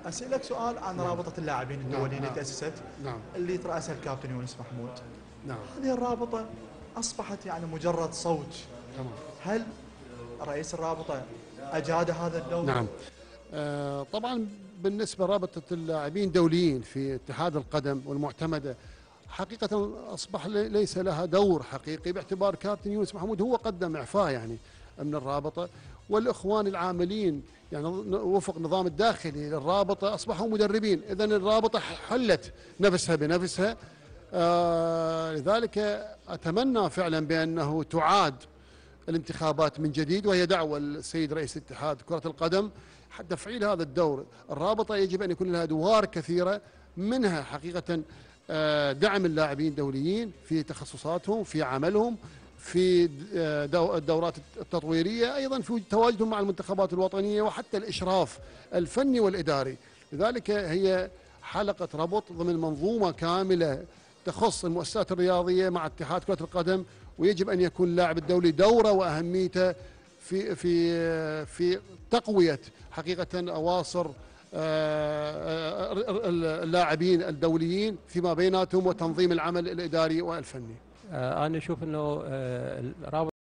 أسألك سؤال عن رابطة اللاعبين الدولية اللي تأسست، نعم. اللي ترأسها الكابتن يونس محمود. نعم. هذه الرابطة أصبحت يعني مجرد صوت. تمام. هل رئيس الرابطة أجاد هذا الدور؟ نعم. طبعا بالنسبة لرابطة اللاعبين الدوليين في اتحاد القدم والمعتمدة، حقيقة أصبح ليس لها دور حقيقي، باعتبار كابتن يونس محمود هو قدم إعفاء يعني من الرابطة، والإخوان العاملين يعني وفق نظام الداخلي للرابطة أصبحوا مدربين. إذن الرابطة حلت نفسها بنفسها. لذلك أتمنى فعلا بأنه تعاد الانتخابات من جديد، وهي دعوة السيد رئيس اتحاد كرة القدم حتى تفعيل هذا الدور. الرابطة يجب أن يكون لها أدوار كثيرة، منها حقيقة دعم اللاعبين الدوليين في تخصصاتهم، في عملهم، في الدورات التطويرية، أيضا في تواجدهم مع المنتخبات الوطنية، وحتى الإشراف الفني والإداري. لذلك هي حلقة ربط ضمن منظومة كاملة تخص المؤسسات الرياضية مع اتحاد كرة القدم، ويجب أن يكون اللاعب الدولي دوره وأهميته في تقوية حقيقة أواصر اللاعبين الدوليين فيما بيناتهم، وتنظيم العمل الإداري والفني. أنا أشوف أنه رابط